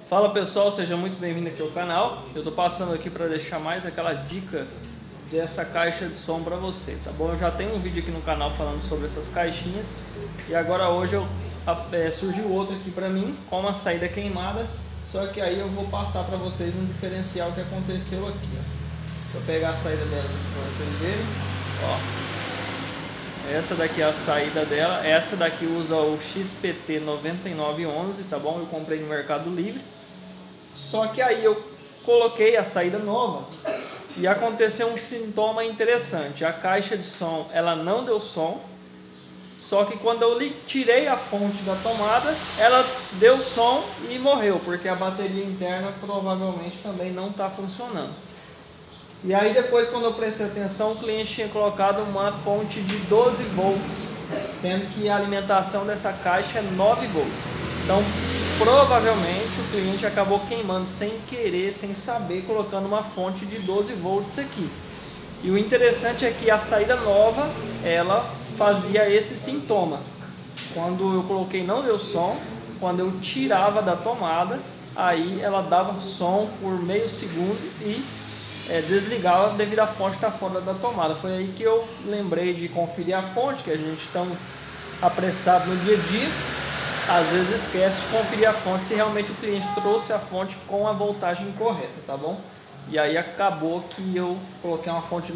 Fala pessoal, seja muito bem-vindo aqui ao canal. Eu tô passando aqui para deixar mais aquela dica dessa caixa de som para você, tá bom? Eu já tenho um vídeo aqui no canal falando sobre essas caixinhas e agora hoje surgiu outro aqui para mim com uma saída queimada, só que aí eu vou passar para vocês um diferencial que aconteceu aqui, ó. Vou pegar a saída dela aqui para vocês verem, ó. Essa daqui é a saída dela, essa daqui usa o XPT 9911, tá bom? Eu comprei no Mercado Livre. Só que aí eu coloquei a saída nova e aconteceu um sintoma interessante. A caixa de som, ela não deu som, só que quando eu tirei a fonte da tomada, ela deu som e morreu, porque a bateria interna provavelmente também não está funcionando. E aí depois, quando eu prestei atenção, o cliente tinha colocado uma fonte de 12 volts, sendo que a alimentação dessa caixa é 9 volts. Então, provavelmente o cliente acabou queimando sem querer, sem saber, colocando uma fonte de 12 volts aqui. E o interessante é que a saída nova, ela fazia esse sintoma. Quando eu coloquei não deu som, quando eu tirava da tomada, aí ela dava som por meio segundo e desligava devido à fonte estar fora da tomada. Foi aí que eu lembrei de conferir a fonte, que a gente tão apressado no dia a dia, às vezes esquece de conferir a fonte se realmente o cliente trouxe a fonte com a voltagem correta, tá bom? E aí acabou que eu coloquei uma fonte de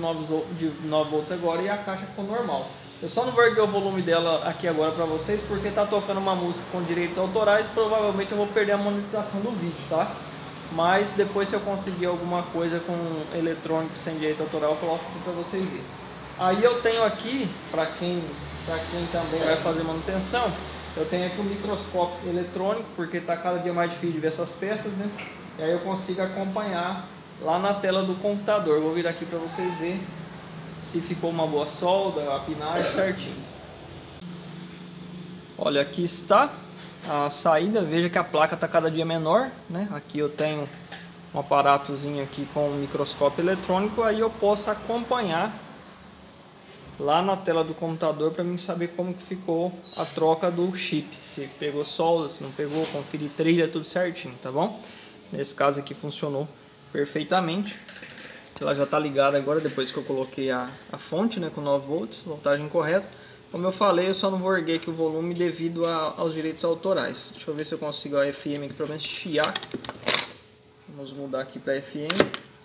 9 volts agora e a caixa ficou normal. Eu só não vou erguer o volume dela aqui agora para vocês porque tá tocando uma música com direitos autorais, provavelmente eu vou perder a monetização do vídeo, tá? Mas depois, se eu conseguir alguma coisa com eletrônico sem direito autoral, eu coloco aqui para vocês verem. Aí eu tenho aqui, para quem também vai fazer manutenção, eu tenho aqui um microscópio eletrônico, porque está cada dia mais difícil de ver essas peças, né? E aí eu consigo acompanhar lá na tela do computador. Eu vou vir aqui para vocês verem se ficou uma boa solda, a pinagem certinho. Olha, aqui está a saída. Veja que a placa está cada dia menor, né? Aqui eu tenho um aparatozinho aqui com um microscópio eletrônico, aí eu posso acompanhar lá na tela do computador para mim saber como que ficou a troca do chip, se pegou solda, se não pegou, conferir trilha, tudo certinho, tá bom? Nesse caso aqui funcionou perfeitamente. Ela já está ligada agora depois que eu coloquei a fonte, né, com 9 volts, voltagem correta. Como eu falei, eu só não vou erguer aqui o volume devido aos direitos autorais. Deixa eu ver se eu consigo a FM aqui, pelo menos chiar. Vamos mudar aqui para FM.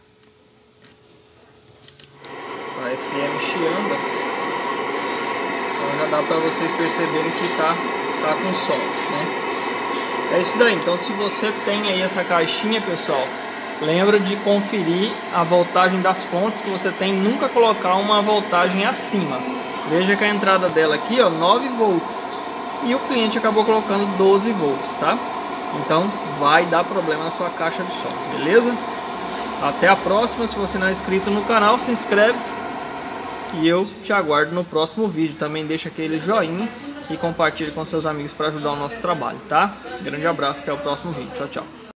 A FM chiando. Então já dá para vocês perceberem que tá com som, né? É isso daí. Então, se você tem aí essa caixinha, pessoal, lembra de conferir a voltagem das fontes que você tem, nunca colocar uma voltagem acima. Veja que a entrada dela aqui, ó, 9 volts. E o cliente acabou colocando 12 volts, tá? Então vai dar problema na sua caixa de som, beleza? Até a próxima. Se você não é inscrito no canal, se inscreve. E eu te aguardo no próximo vídeo. Também deixa aquele joinha e compartilhe com seus amigos para ajudar o nosso trabalho, tá? Grande abraço, até o próximo vídeo. Tchau, tchau.